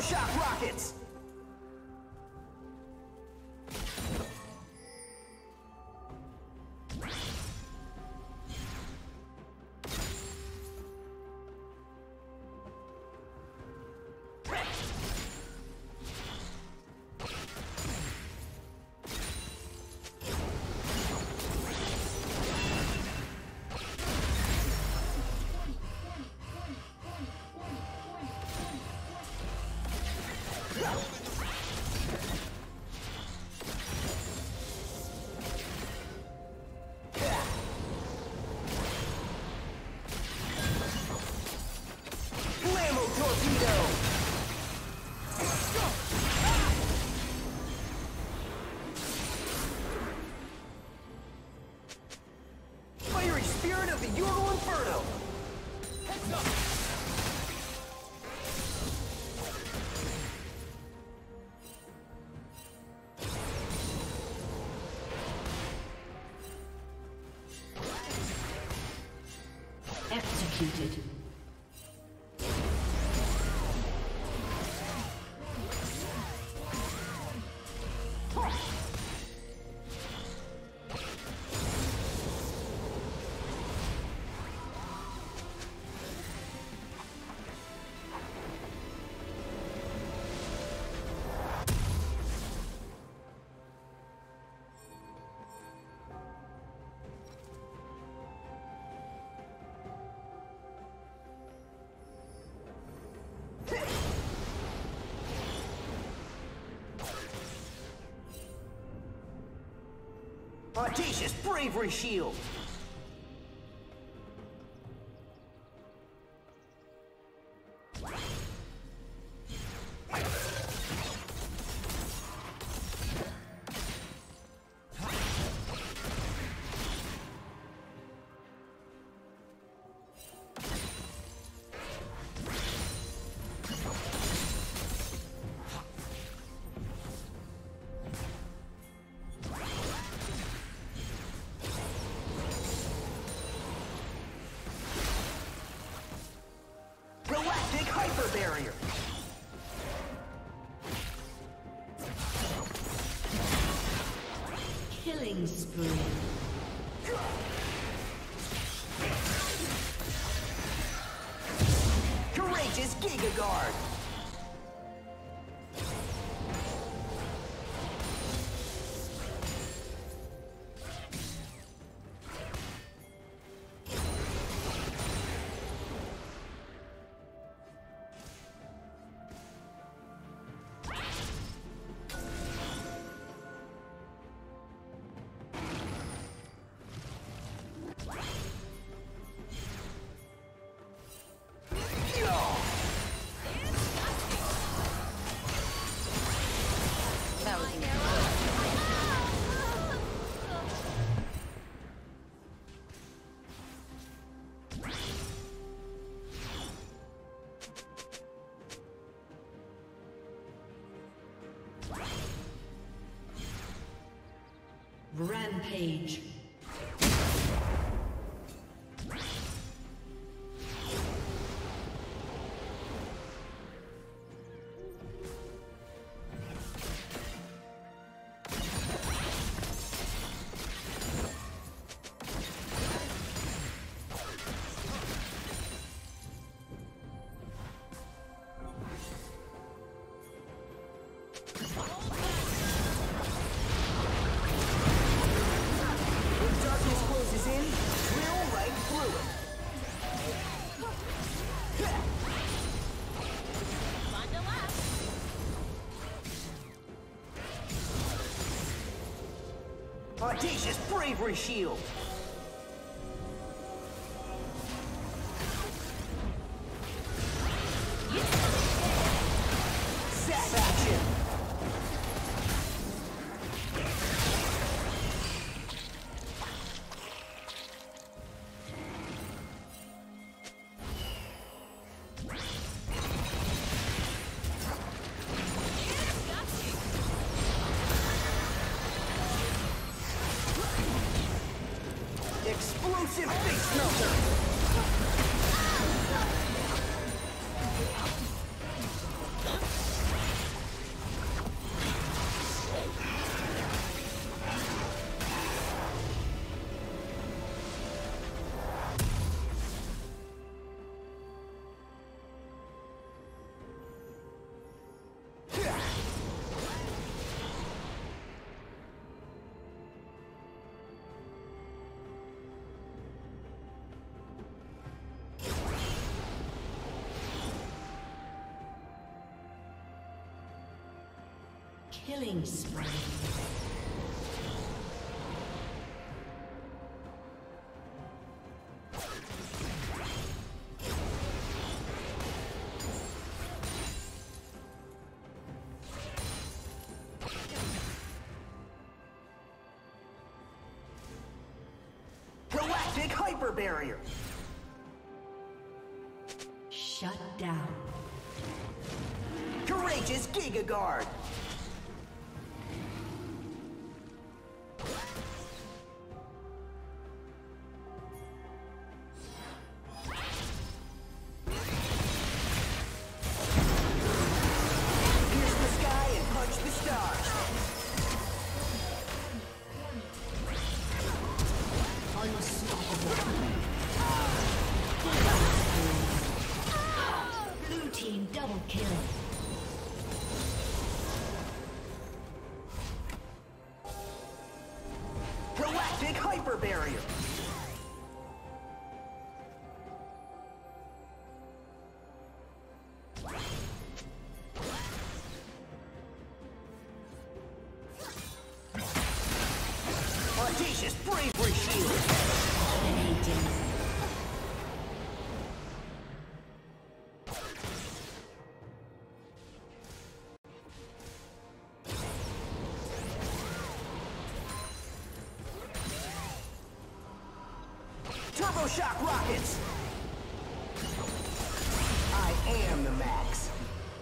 shock rockets! Executed. Audacious bravery shield! Barrier. Killing spree. Courageous Giga Guard. Rampage. Audacious bravery shield! Zap action! Explosive face melter! Killing spree. Galactic hyper barrier. Shut down. Courageous Giga Guard. Pierce the sky and punch the stars. Unstoppable. Blue team double kill. Galactic hyper barrier. Audacious bravery shield. Turbo shock rockets. I am the max.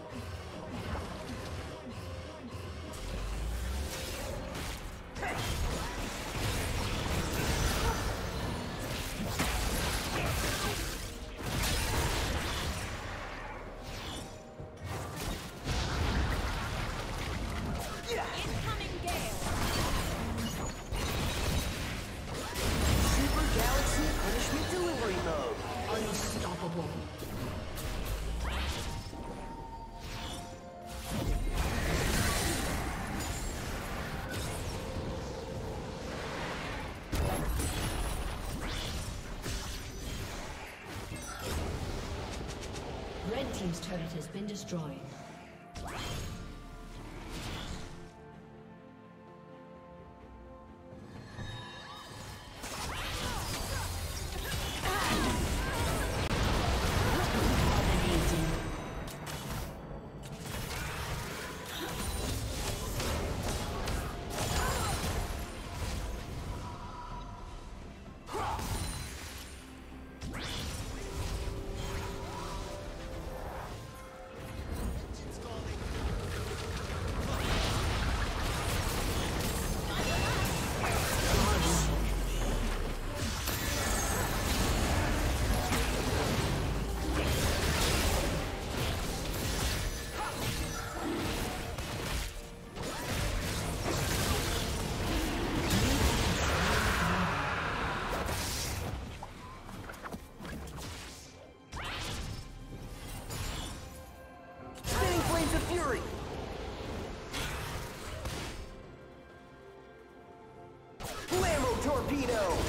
Punishment delivery mode. Unstoppable. Red team's turret has been destroyed. Fury! Blammo torpedo!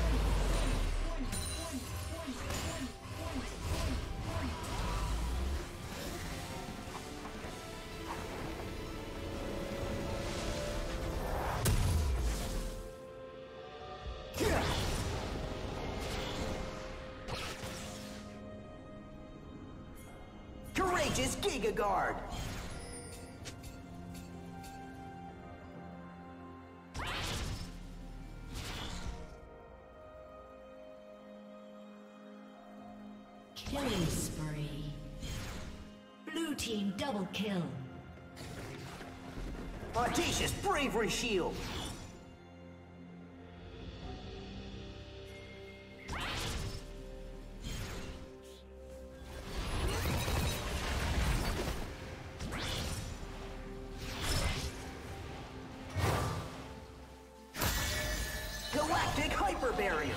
Courageous Giga Guard! Killing spree. Blue team double kill. Audacious bravery shield! Galactic hyper barrier!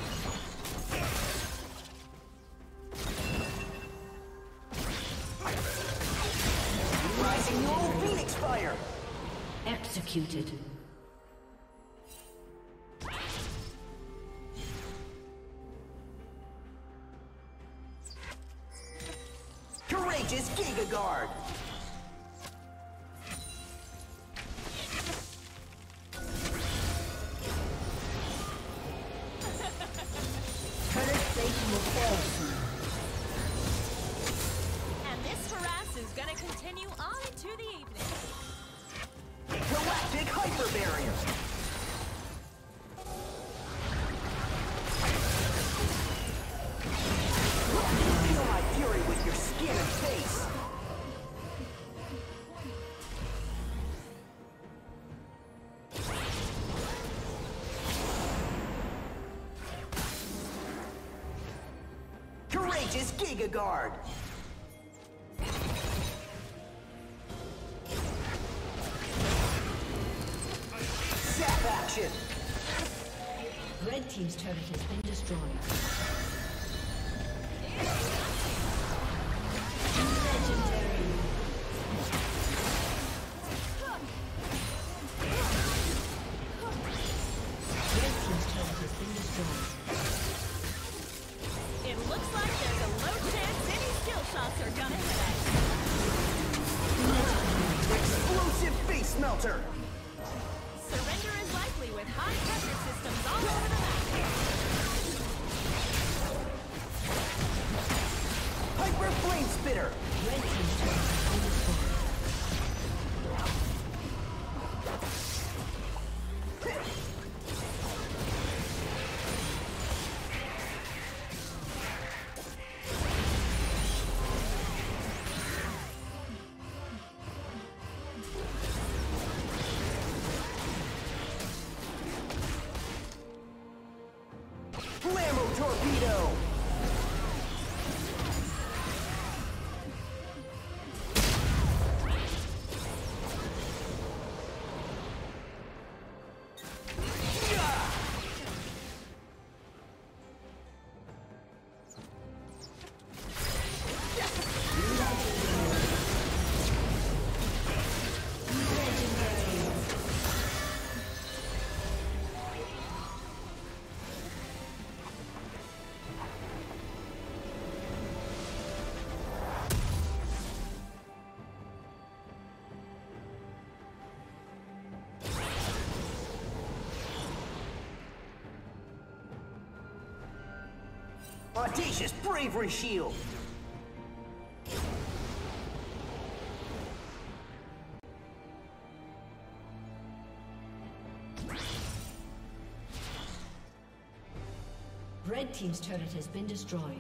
Rising Neural Phoenix fire! Executed. Courageous Giga Guard! Courageous Giga Guard. Zap action. Red team's turret has been destroyed. Legendary. Red team's turret has been destroyed. It looks like there's a low chance any skill shots are gonna hit us. Explosive Face Melter. Surrender is likely with high pressure systems all over the map. Hyper Flame Spitter. Red team's turret has been destroyed. Blammo Torpedo. Audacious Bravery Shield. Red team's turret has been destroyed.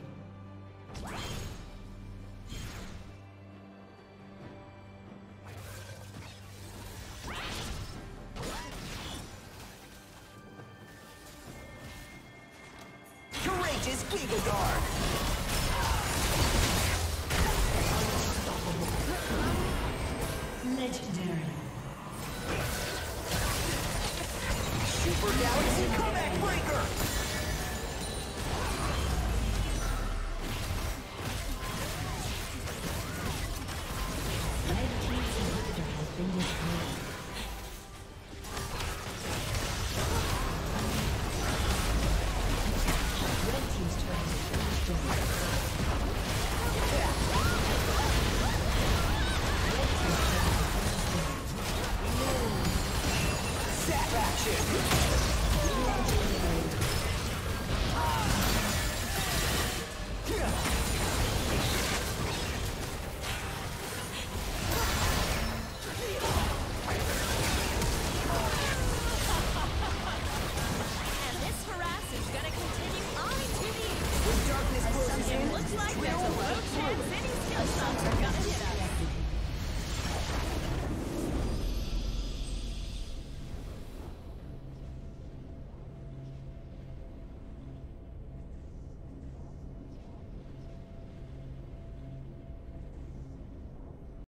Courageous Giga Guard. Legendary. Super Galaxy Comeback Breaker.